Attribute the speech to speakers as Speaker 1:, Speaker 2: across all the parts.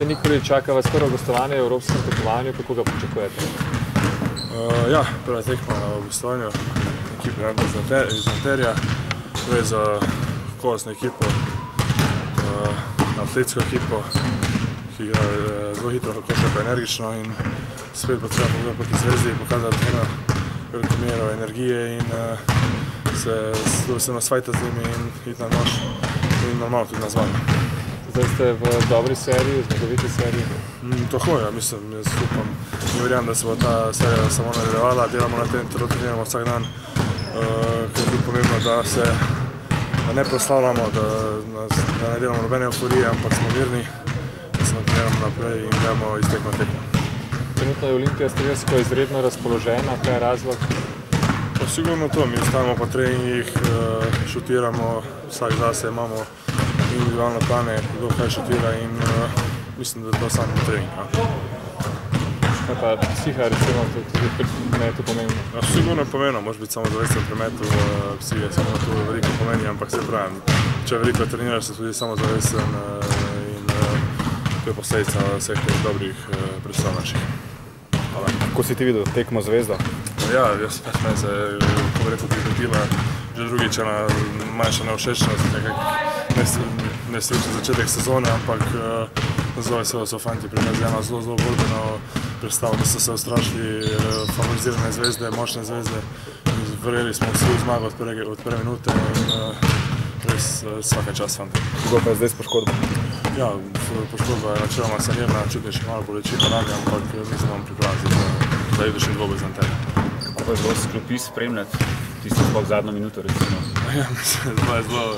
Speaker 1: Nikolić, čaka vas prvo gostovanje v evropskem tekmovanju, kako ga pričakujete?
Speaker 2: Ja, prva tekma v gostovanju ekipe iz Nanterja, torej za kakovostno ekipo, atletsko ekipo, ki igra zelo hitro, košarko energično in spet bo treba pogledati proti Zvezdi, pokazati eno veliko mero energije in se nasvajati z njimi in iti na nož in normalno tudi na zmago.
Speaker 1: Zdaj ste v dobri seriji, zmagoviti seriji?
Speaker 2: Tako je, mislim, jaz upam in verjamem, da se bo ta serija samo nadaljevala, delamo na tem, treniramo vsak dan, ker je tudi pomembno, da ne proslavljamo, da ne delamo nobene euforije, ampak smo mirni, da se treniramo naprej in gremo iz tekme na tekmo.
Speaker 1: Trenutno je Olimpija strelsko izredno razpoložena, kaj je razlog?
Speaker 2: Sigurno to, mi ostajamo po treningih, šutiramo, vsak zase imamo individualne plane, kdo kaj šutira in mislim, da je to samo trening.
Speaker 1: Kaj pa psiha, recimo, tudi pri metu pomembno?
Speaker 2: Sigurno je pomembno, može biti samo zavesten pri metu, psiha samo to veliko pomeni, ampak se pravim, če veliko treniraš, se tudi samo zavesten in to je posledica vseh teh dobrih predstav naših. Hvala.
Speaker 3: Kako si ti videl tekmo Zvezda?
Speaker 2: Ja, jaz pač meni se je, kako bi rekel, pripetila že drugič ena manjša nevšečnost, nesrečen začetek sezone, ampak zelo veselo so fanti prinesli eno zelo borbeno predstavo, da so se ustrašili favorizirane zvezde, močne zvezde in verjeli smo vsi v zmago od prve minute in res svaka čast fanti.
Speaker 3: Kako pa je zdaj s poškodbo?
Speaker 2: Ja, poškodba je načeloma sanirna, čutim še malo bolečino rame, ampak mislim, da bom pripravljen za idušnji dvoboj z Nanterjem.
Speaker 4: Kako pa je bilo s klopi spremljati tisto sploh zadnjo minuto, recimo?
Speaker 2: Ja, mislim, da je zelo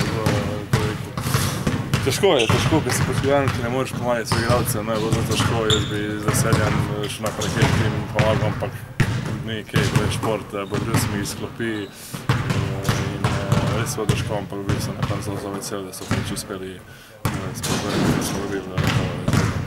Speaker 2: težko je, ker si poškodovan, ki ne moreš pomagati svojim igralcem, je bilo zelo težko, jaz bi z veseljem šel na parket in pomagal, ampak ni kaj, to je šport, bodril sem jih iz klopi in res bilo težko, ampak bil sem zelo vesel, da so pač uspeli spet, da smo dobili